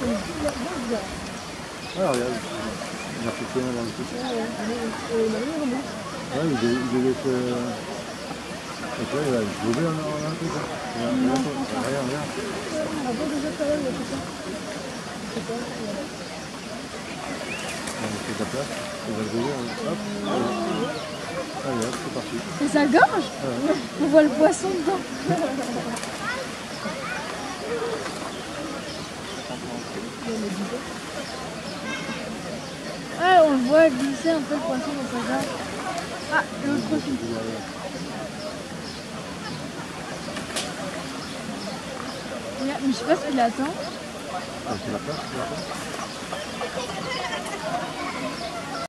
Ah, regarde, il a fait quoi dans le truc. Ouais, il laisse... Ok, il va se lever en un truc. Regarde, regarde. On fait de la place, on va le lever, hop. Allez, hop, c'est parti. C'est sa gorge? Ouais. On voit le poisson dedans. Ouais, on le voit glisser un peu le poisson dans sa gorge. Ah, l'autre aussi. Mais je sais pas ce qu'il attend. C'est la place, c'est la place.